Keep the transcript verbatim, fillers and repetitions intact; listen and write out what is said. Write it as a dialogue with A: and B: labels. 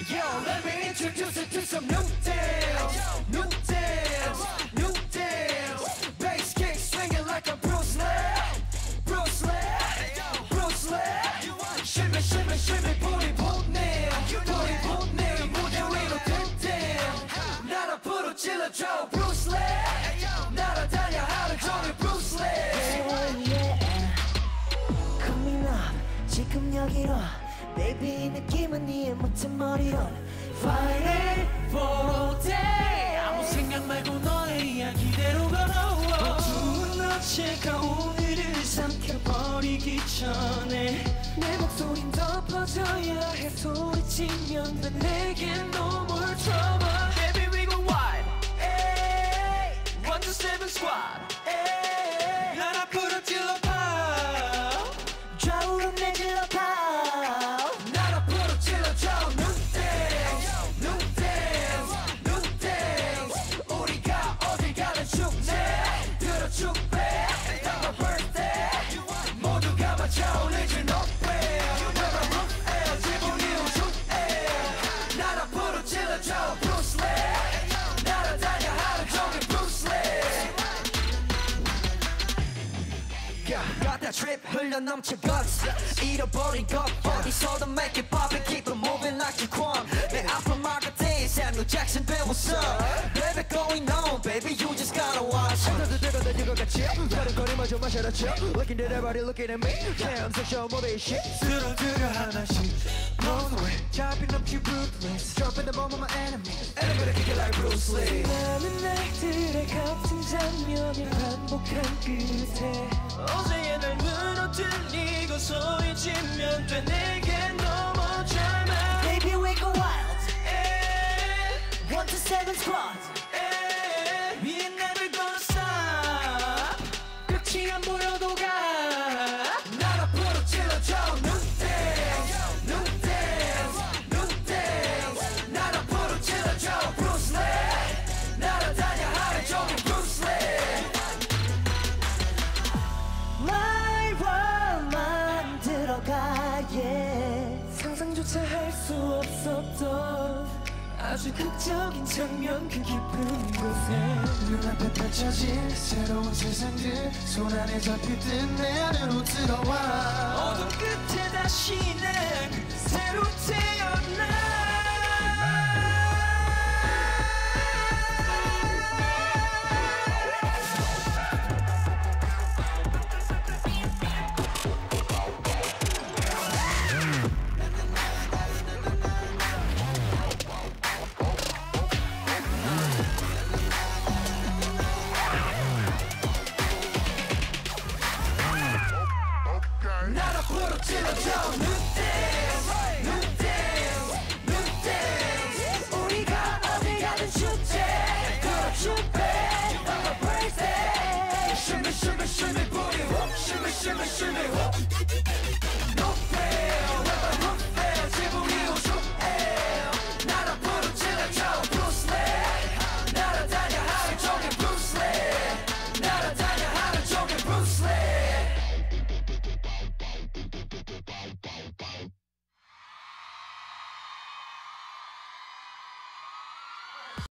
A: Yo, let me introduce you to some new dance, new dance, new dance. Bass kick swinging like a Bruce Lee, Bruce Lee, Bruce Lee. Shimmy, shimmy, shimmy, booty 보내, booty 보내. 무대 위로 든든 나라 부르질러줘 Bruce Lee. 날아다녀 하루 종일 Bruce Lee. Coming up, 지금 여기로. Baby 이 느낌은 네 멋진 머리로 Fighting for all day 아무 생각 말고 너의 이야기대로 걸어 어두운 어제가 오늘을 삼켜버리기 전에 내 목소린 더 퍼져야 해 소리치면 난 내겐 no more trouble Baby we go wild 에이 one two seven squad 에이 날 앞으로 찔러봐 좌우로 내질러봐 Got that trip 흘려 넘쳐 guts 잃어버린 것 어디서든 make it pop and keep it moving like you want 내 앞으로 막을 때 Samuel Jackson 배웠어 Baby going on baby you just gotta watch
B: 나도 내가 다닌 것 같지 다른 거리마저 마셔라쳐 Looking at everybody looking at me Damn sexual movie shit 들어 들어 하나씩 Blown away 잡힌 넘치 ruthless Drop in the bomb of my enemy Everybody kick it like Bruce Lee
A: 많은 날들의 같은 장면을 반복한 끝에 어제의 날 무너뜨리고 소리치면 돼 내겐 너무 drama Baby we go wild 에이 one two seven squad 에이 위에 나를 gonna stop 끝이 안 보여도 가 날 앞으로 찔러줘 New dance New dance New dance 날 앞으로 찔러줘 Bruce Lee 날아다녀 하루 종일 Bruce Lee My world 만들어가 yeah. 상상조차 할 수 없었던 아주 극적인 장면 그 깊은 곳에
B: 눈앞에 펼쳐진 새로운 세상들 손 안에 잡힐 듯 내 안으로 들어와
A: 어둠 끝에 다시 난 새로 태어나